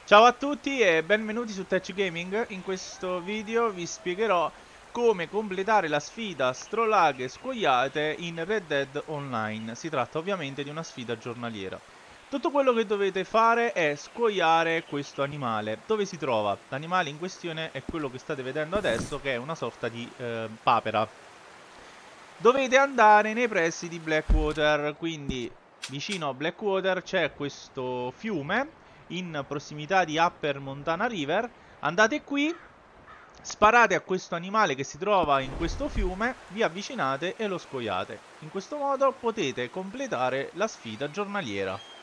Ciao a tutti e benvenuti su Tech Gaming. In questo video vi spiegherò come completare la sfida Strolaghe Scoiate in Red Dead Online. Si tratta ovviamente di una sfida giornaliera. Tutto quello che dovete fare è scoiare questo animale. Dove si trova? L'animale in questione è quello che state vedendo adesso, che è una sorta di papera. Dovete andare nei pressi di Blackwater, quindi vicino a Blackwater c'è questo fiume in prossimità di Upper Montana River. Andate qui, sparate a questo animale che si trova in questo fiume, vi avvicinate e lo scoiate. In questo modo potete completare la sfida giornaliera.